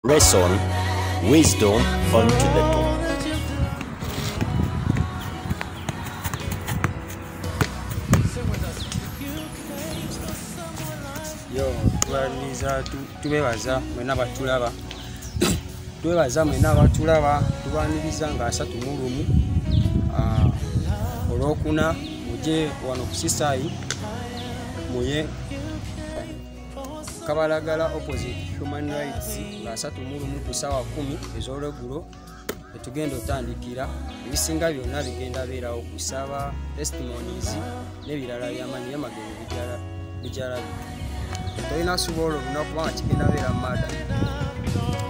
Lesson Wisdom unto the top. Yo, tubebaza mwena batulaba. Twebaza mwena batulaba, tubaniriza nga 31 olwokuna muje wano ku Sisayi muye Kabalagala opposite Human Rights nga 31 ku ssaawa 10 ez'olweggulo etugenda otandikira. Ebisinga byonna bigenda beerawo kusaba testimonies n'ebirala by'amanyi y'amagezi bijala. Tolina suboolo lunaku kubanga kigenda beera mada.